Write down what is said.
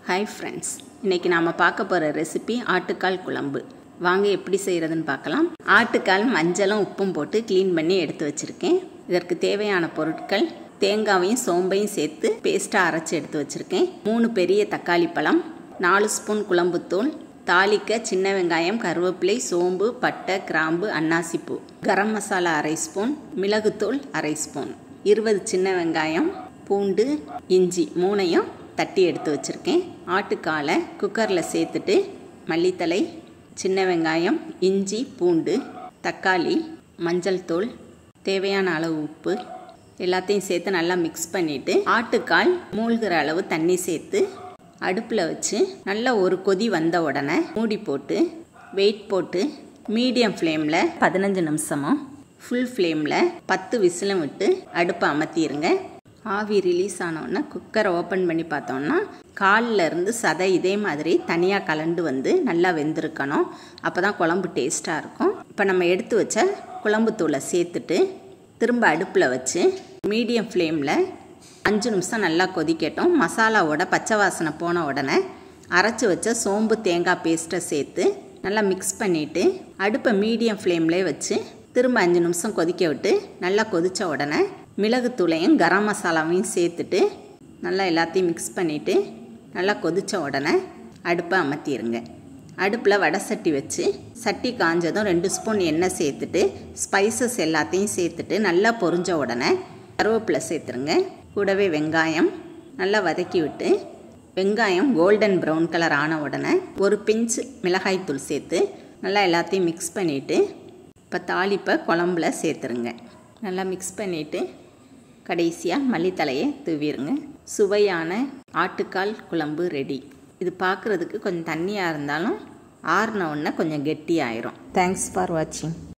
Hi friends, இன்னைக்கு நாம பார்க்க போற ரெசிபி ஆட்டுக்கால் குழம்பு. வாங்க எப்படி செய்யறதுன்னு பார்க்கலாம். ஆட்டுக்கால் மஞ்சளும் உப்பும் போட்டு க்ளீன் பண்ணி எடுத்து வச்சிருக்கேன். இதற்கு தேவையான பொருட்கள் தேங்காவையும் சோம்பையும் சேர்த்து பேஸ்டா அரைச்சு எடுத்து வச்சிருக்கேன். 3 பெரிய தக்காளி பழம், 4 ஸ்பூன் குழம்புத்தூள், தாளிக்க சின்ன வெங்காயம், கருவேப்பிலை, சோம்பு, பட்டை, கிராம்பு, அன்னாசிப்பூ, கரம் மசாலா அரை ஸ்பூன், மிளகுத்தூள் அரை ஸ்பூன், 20 சின்ன வெங்காயம், பூண்டு, இஞ்சி 3ஐயும் தட்டி எடுத்து வச்சுருக்கேன். ஆட்டுக்காலை குக்கரில் சேர்த்துட்டு மல்லித்தலை, சின்ன வெங்காயம், இஞ்சி, பூண்டு, தக்காளி, மஞ்சள் தூள், தேவையான அளவு உப்பு எல்லாத்தையும் சேர்த்து நல்லா மிக்ஸ் பண்ணிவிட்டு ஆட்டுக்கால் மூழ்கிற அளவு தண்ணி சேர்த்து அடுப்பில் வச்சு நல்லா ஒரு கொதி வந்த உடனே மூடி போட்டு வெயிட் போட்டு மீடியம் ஃப்ளேமில் 15 நிமிஷமும் ஃபுல் ஃப்ளேமில் 10 விசிலும் விட்டு அடுப்பை அமர்த்திடுங்க. ஆவி ரிலீஸ் ஆனோன்னா குக்கரை ஓப்பன் பண்ணி பார்த்தோம்னா காலில் இருந்து சதை இதே மாதிரி தனியாக கலண்டு வந்து நல்லா வெந்திருக்கணும். அப்போ தான் குழம்பு டேஸ்ட்டாக இருக்கும். இப்போ நம்ம எடுத்து வச்ச குழம்பு தூளை சேர்த்துட்டு திரும்ப அடுப்பில் வச்சு மீடியம் ஃப்ளேமில் 5 நிமிஷம் நல்லா கொதிக்கட்டும். மசாலாவோட பச்சை வாசனை போன உடனே அரைச்சி வச்ச சோம்பு தேங்காய் பேஸ்ட்டை சேர்த்து நல்லா மிக்ஸ் பண்ணிவிட்டு அடுப்பை மீடியம் ஃப்ளேம்லேயே வச்சு திரும்ப 5 நிமிஷம் கொதிக்க விட்டு நல்லா கொதித்த உடனே மிளகுத்தூளையும் கரம் மசாலாவையும் சேர்த்துட்டு நல்லா எல்லாத்தையும் மிக்ஸ் பண்ணிவிட்டு நல்லா கொதித்த உடனே அடுப்பை அமர்த்திடுங்க. அடுப்பில் வடை சட்டி வச்சு சட்டி காஞ்சதும் 2 ஸ்பூன் எண்ணெய் சேர்த்துட்டு ஸ்பைசஸ் எல்லாத்தையும் சேர்த்துட்டு நல்லா பொரிஞ்ச உடனே கருவேப்பிலை சேர்த்துருங்க. கூடவே வெங்காயம் நல்லா வதக்கி விட்டு வெங்காயம் கோல்டன் ப்ரௌன் கலர் ஆன உடனே ஒரு பிஞ்ச் மிளகாய்த்தூள் சேர்த்து நல்லா எல்லாத்தையும் மிக்ஸ் பண்ணிவிட்டு இப்போ தாளிப்பை குழம்புல சேர்த்துருங்க. நல்லா மிக்ஸ் பண்ணிவிட்டு கடைசியாக மல்லித்தலையை தூவிடுங்க. சுவையான ஆட்டுக்கால் குழம்பு ரெடி. இது பார்க்குறதுக்கு கொஞ்சம் தண்ணியாக இருந்தாலும் ஆறுன உடனே கொஞ்சம் கெட்டியாயிரும். தேங்க்ஸ் ஃபார் வாட்சிங்.